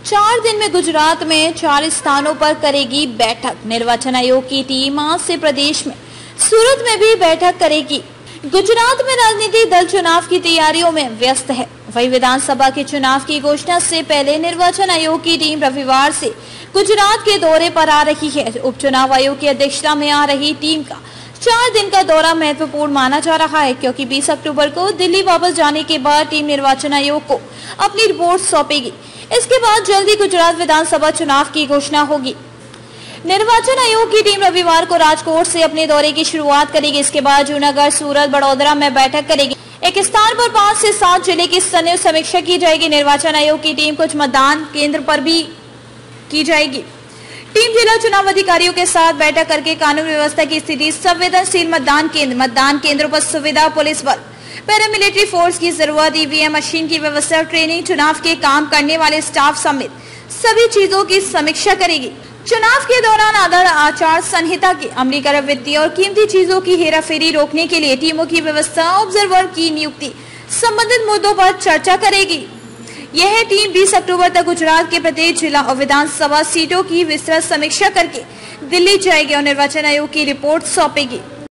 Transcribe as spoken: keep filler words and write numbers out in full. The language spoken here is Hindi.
चार दिन में गुजरात में चार स्थानों पर करेगी बैठक। निर्वाचन आयोग की टीम आज से प्रदेश में सूरत में भी बैठक करेगी। गुजरात में राजनीतिक दल चुनाव की तैयारियों में व्यस्त है। वही विधानसभा के चुनाव की घोषणा से पहले निर्वाचन आयोग की टीम रविवार से गुजरात के दौरे पर आ रही है। उपचुनाव आयोग की अध्यक्षता में आ रही टीम का चार दिन का दौरा महत्वपूर्ण माना जा रहा है, क्योंकि बीस अक्टूबर को दिल्ली वापस जाने के बाद टीम निर्वाचन आयोग को अपनी रिपोर्ट सौंपेगी। इसके बाद जल्दी गुजरात विधानसभा चुनाव की घोषणा होगी। निर्वाचन आयोग की टीम रविवार को राजकोट से अपने दौरे की शुरुआत करेगी। इसके बाद जूनागढ़, सूरत, बड़ौदा में बैठक करेगी। एक स्थान पर पाँच से सात जिले की संयुक्त समीक्षा की जाएगी। निर्वाचन आयोग की टीम कुछ मतदान केंद्र पर भी की जाएगी। टीम जिला चुनाव अधिकारियों के साथ बैठक करके कानून व्यवस्था की स्थिति, संवेदनशील मतदान केंद्र, मतदान केंद्रों पर सुविधा, पुलिस बल, पैरामिलिट्री फोर्स की जरूरत, ईवीएम मशीन की व्यवस्था, ट्रेनिंग, चुनाव के काम करने वाले स्टाफ समेत सभी चीजों की समीक्षा करेगी। चुनाव के दौरान आदर्श आचार संहिता के अमलीकरण, वित्तीय और कीमती चीजों की हेराफेरी रोकने के लिए टीमों की व्यवस्था, ऑब्जर्वर की नियुक्ति संबंधित मुद्दों पर चर्चा करेगी। यह टीम बीस अक्टूबर तक गुजरात के प्रत्येक जिला और विधानसभा सीटों की विस्तृत समीक्षा करके दिल्ली जाएगी और निर्वाचन आयोग की रिपोर्ट सौंपेगी।